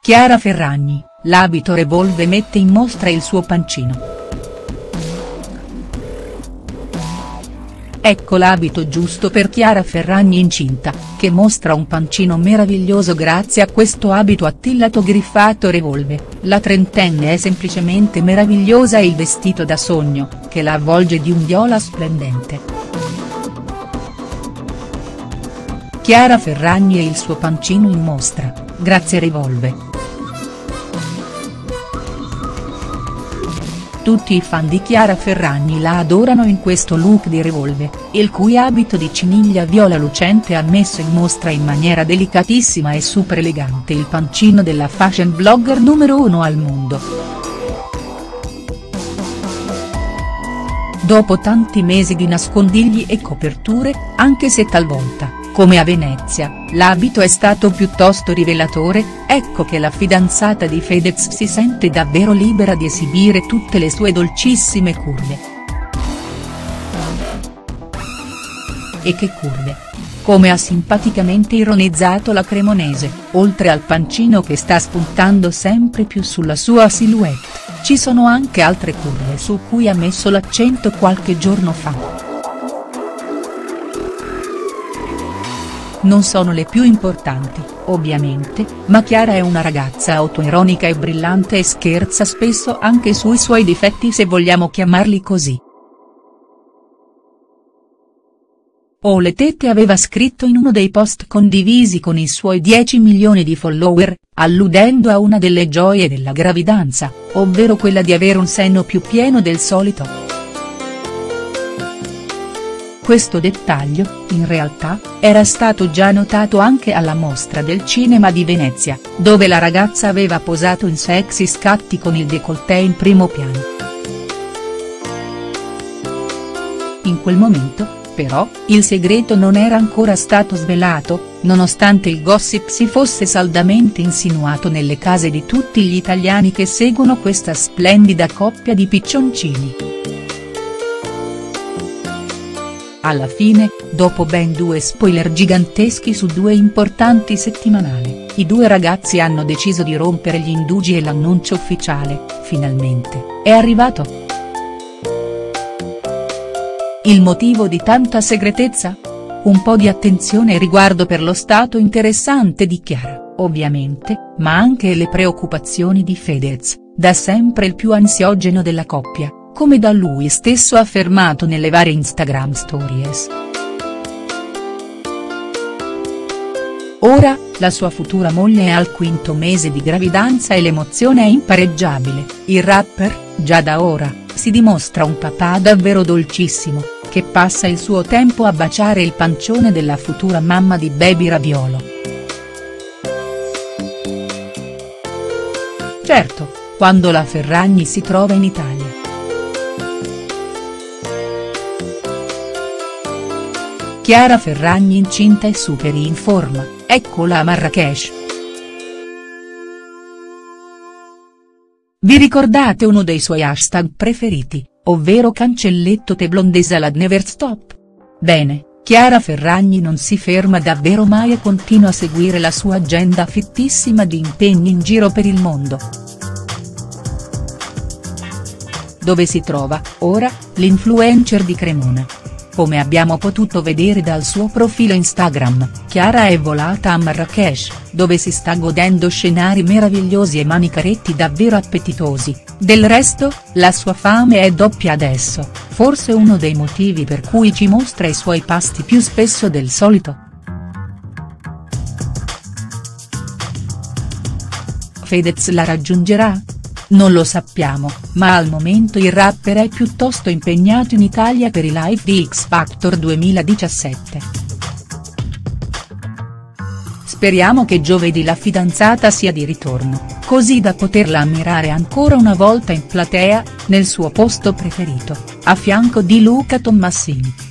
Chiara Ferragni, l'abito Revolve mette in mostra il suo pancino. Ecco l'abito giusto per Chiara Ferragni incinta, che mostra un pancino meraviglioso grazie a questo abito attillato griffato Revolve. La trentenne è semplicemente meravigliosa e il vestito da sogno, che la avvolge di un viola splendente. Chiara Ferragni e il suo pancino in mostra, grazie Revolve. Tutti i fan di Chiara Ferragni la adorano in questo look di Revolve, il cui abito di ciniglia viola lucente ha messo in mostra in maniera delicatissima e super elegante il pancino della fashion blogger numero 1 al mondo. Dopo tanti mesi di nascondigli e coperture, anche se talvolta, come a Venezia, l'abito è stato piuttosto rivelatore, ecco che la fidanzata di Fedez si sente davvero libera di esibire tutte le sue dolcissime curve. E che curve! Come ha simpaticamente ironizzato la cremonese, oltre al pancino che sta spuntando sempre più sulla sua silhouette, ci sono anche altre curve su cui ha messo l'accento qualche giorno fa. Non sono le più importanti, ovviamente, ma Chiara è una ragazza autoironica e brillante e scherza spesso anche sui suoi difetti, se vogliamo chiamarli così. "Ho le tette", aveva scritto in uno dei post condivisi con i suoi 10 milioni di follower, alludendo a una delle gioie della gravidanza, ovvero quella di avere un seno più pieno del solito. Questo dettaglio, in realtà, era stato già notato anche alla Mostra del Cinema di Venezia, dove la ragazza aveva posato in sexy scatti con il décolleté in primo piano. In quel momento, però, il segreto non era ancora stato svelato, nonostante il gossip si fosse saldamente insinuato nelle case di tutti gli italiani che seguono questa splendida coppia di piccioncini. Alla fine, dopo ben 2 spoiler giganteschi su 2 importanti settimanali, i due ragazzi hanno deciso di rompere gli indugi e l'annuncio ufficiale, finalmente, è arrivato. Il motivo di tanta segretezza? Un po' di attenzione e riguardo per lo stato interessante di Chiara, ovviamente, ma anche le preoccupazioni di Fedez, da sempre il più ansiogeno della coppia, come da lui stesso affermato nelle varie Instagram stories. Ora, la sua futura moglie è al 5° mese di gravidanza e l'emozione è impareggiabile, il rapper, già da ora, si dimostra un papà davvero dolcissimo, che passa il suo tempo a baciare il pancione della futura mamma di Baby Raviolo. Certo, quando la Ferragni si trova in Italia. Chiara Ferragni incinta e super in forma, eccola a Marrakech. Vi ricordate uno dei suoi hashtag preferiti, ovvero cancelletto te blondesa la never stop? Bene, Chiara Ferragni non si ferma davvero mai e continua a seguire la sua agenda fittissima di impegni in giro per il mondo. Dove si trova, ora, l'influencer di Cremona? Come abbiamo potuto vedere dal suo profilo Instagram, Chiara è volata a Marrakech, dove si sta godendo scenari meravigliosi e manicaretti davvero appetitosi. Del resto, la sua fame è doppia adesso, forse uno dei motivi per cui ci mostra i suoi pasti più spesso del solito. Fedez la raggiungerà? Non lo sappiamo, ma al momento il rapper è piuttosto impegnato in Italia per i live di X Factor 2017. Speriamo che giovedì la fidanzata sia di ritorno, così da poterla ammirare ancora una volta in platea, nel suo posto preferito, a fianco di Luca Tommasini.